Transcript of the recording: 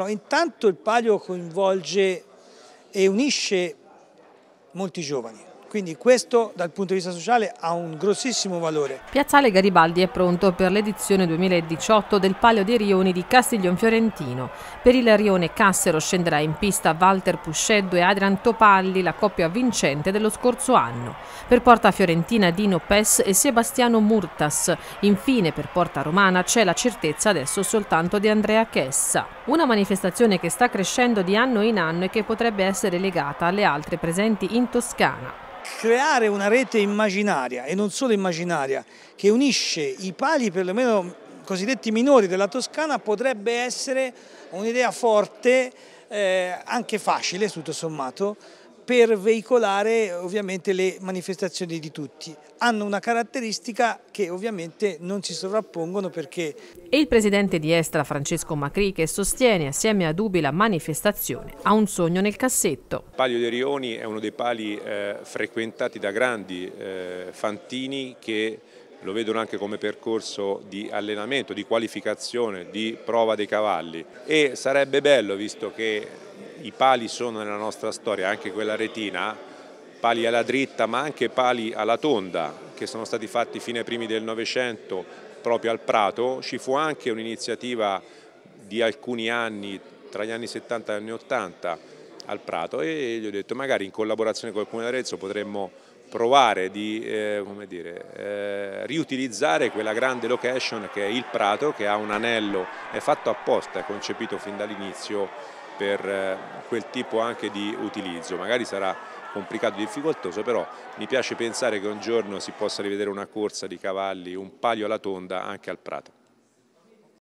No, intanto il Palio coinvolge e unisce molti giovani, quindi questo dal punto di vista sociale ha un grossissimo valore. Piazzale Garibaldi è pronto per l'edizione 2018 del Palio dei Rioni di Castiglion Fiorentino. Per il rione Cassero scenderà in pista Walter Pusceddu e Adrian Topalli, la coppia vincente dello scorso anno. Per Porta Fiorentina Dino Pes e Sebastiano Murtas. Infine per Porta Romana c'è la certezza adesso soltanto di Andrea Chessa. Una manifestazione che sta crescendo di anno in anno e che potrebbe essere legata alle altre presenti in Toscana. Creare una rete immaginaria e non solo immaginaria che unisce i pali perlomeno cosiddetti minori della Toscana potrebbe essere un'idea forte, anche facile tutto sommato, per veicolare ovviamente le manifestazioni di tutti. Hanno una caratteristica che ovviamente non si sovrappongono perché... E il presidente di Estra Francesco Macri, che sostiene assieme a Dubi la manifestazione, ha un sogno nel cassetto. Il Palio dei Rioni è uno dei pali frequentati da grandi fantini che lo vedono anche come percorso di allenamento, di qualificazione, di prova dei cavalli e sarebbe bello, visto che i pali sono nella nostra storia, anche quella retina, pali alla dritta ma anche pali alla tonda che sono stati fatti fino ai primi del Novecento proprio al Prato. Ci fu anche un'iniziativa di alcuni anni, tra gli anni 70 e gli anni 80 al Prato e gli ho detto magari in collaborazione con il Comune d'Arezzo potremmo provare di riutilizzare quella grande location che è il Prato, che ha un anello, è fatto apposta, è concepito fin dall'inizio per quel tipo anche di utilizzo. Magari sarà complicato e difficoltoso, però mi piace pensare che un giorno si possa rivedere una corsa di cavalli, un palio alla tonda anche al Prato.